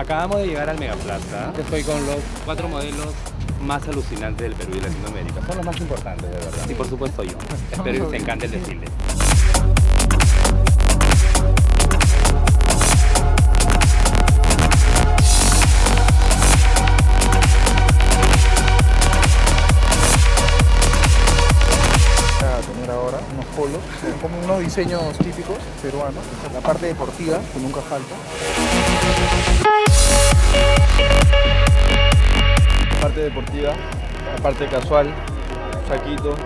Acabamos de llegar al Megaplaza. Estoy con los 4 modelos más alucinantes del Perú y Latinoamérica. Son los más importantes, de verdad. Y por supuesto yo. Espero que te encante el desfile. Ahora unos polos, como unos diseños típicos peruanos, la parte deportiva que nunca falta. La parte deportiva, la parte casual, saquito.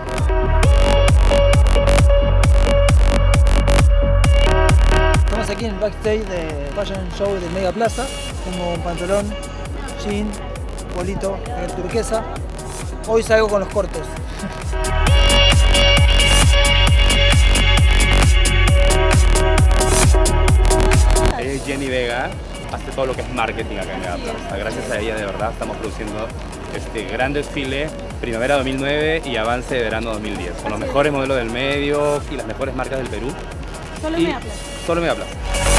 Estamos aquí en el backstage de Fashion Show del Megaplaza. Tengo un pantalón, jean, polito, turquesa. Hoy salgo con los cortos. Es Jenny Vega, hace todo lo que es marketing acá en Megaplaza. Gracias a ella, de verdad, estamos produciendo este gran desfile Primavera 2009 y Avance de Verano 2010, con los mejores modelos del medio y las mejores marcas del Perú. Solo en Megaplaza. Solo en Megaplaza.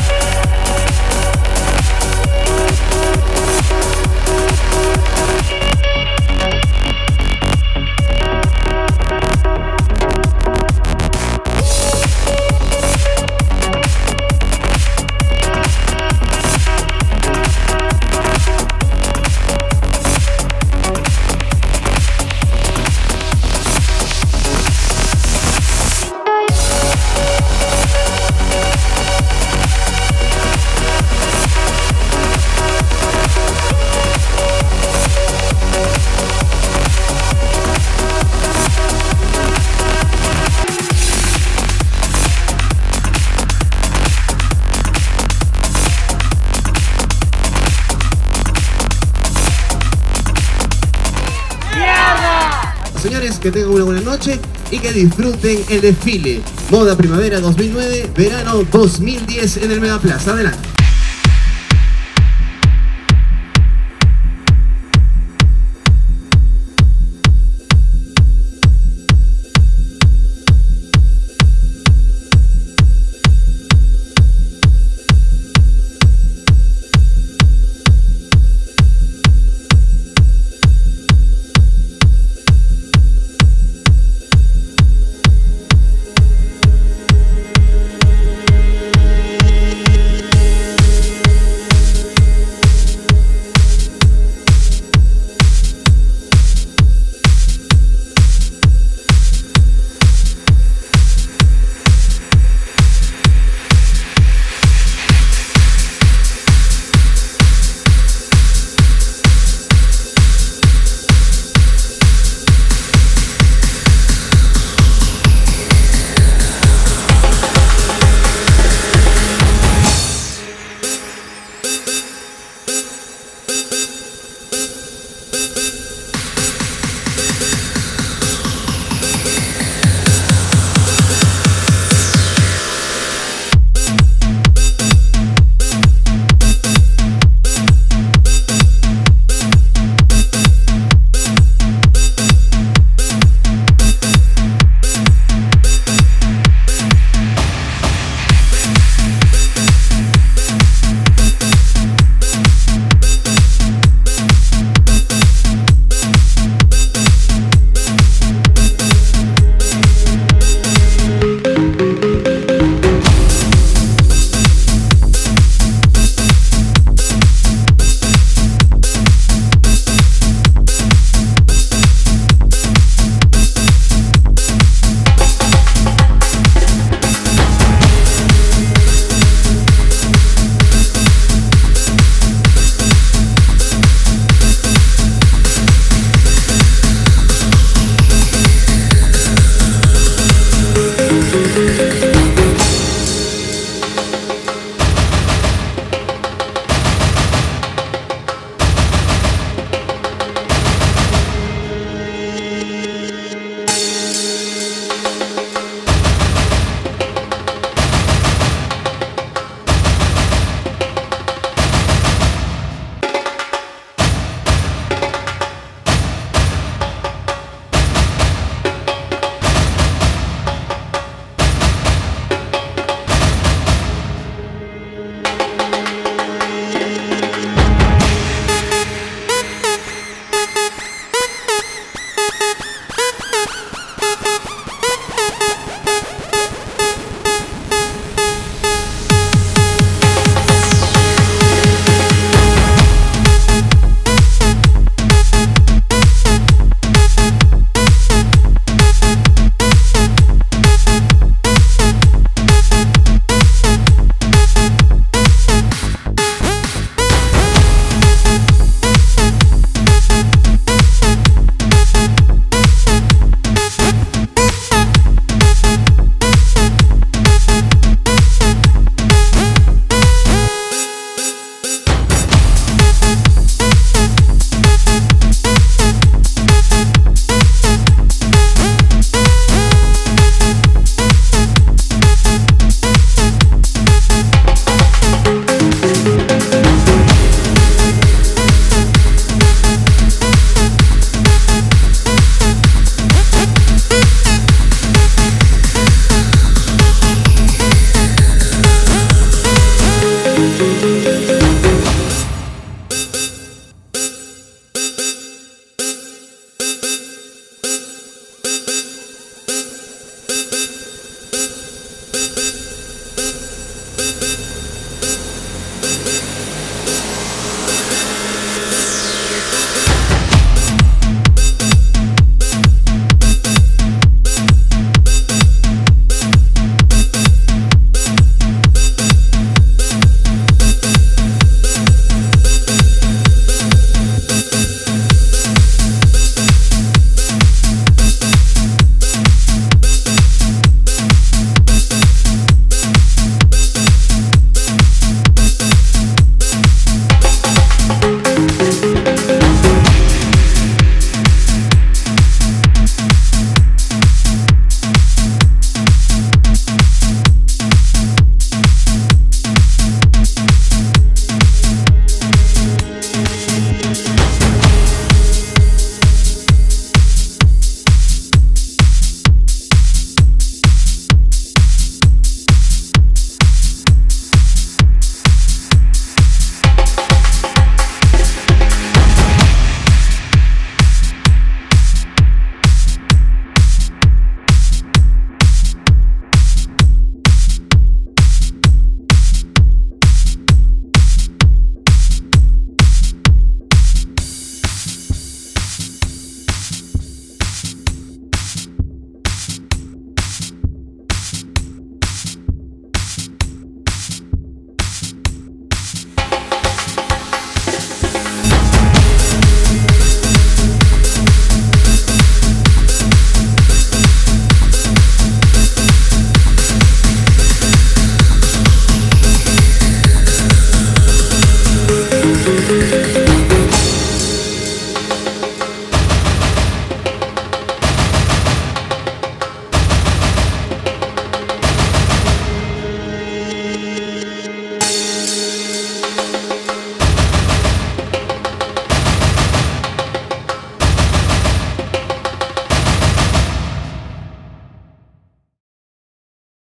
Señores, que tengan una buena noche y que disfruten el desfile Moda Primavera 2009, Verano 2010 en el Megaplaza. Adelante.